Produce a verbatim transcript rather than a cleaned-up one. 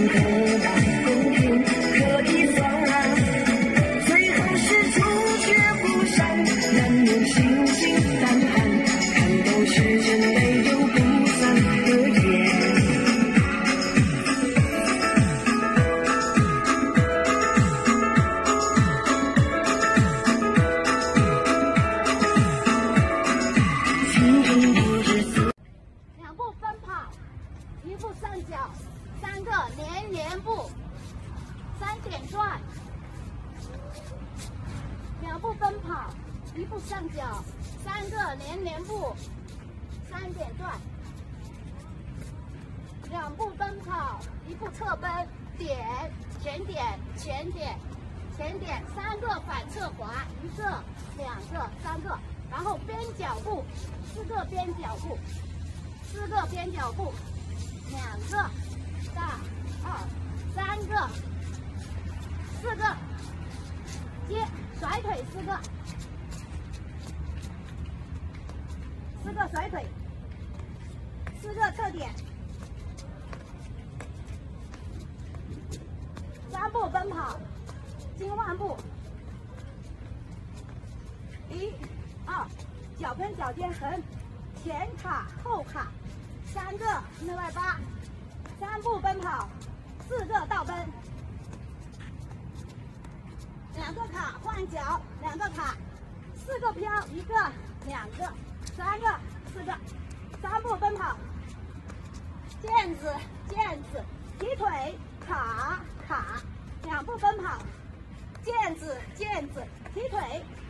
可大公平可以算，最后是主角不善，难免心惊胆寒，看到世间泪流不散可言。青春不是死。 两步奔跑，一步上脚，三个连连步，三点转。两步奔跑，一步上脚，三个连连步，三点转。两步奔跑，一步侧奔，点前点前点前点，三个反侧滑，一个两个三个，然后边脚步，四个边脚步，四个边脚步，两个大二三个四个，接甩腿四个，四个甩腿，四个侧点，三步奔跑，金万步，一二，脚跟脚尖横，前卡后卡，三个内外八，三步奔跑，四个倒奔，两个卡换脚，两个卡，四个飘，一个两个三个四个，三步奔跑，毽子毽子，提腿卡卡，两步奔跑，毽子毽子，提腿。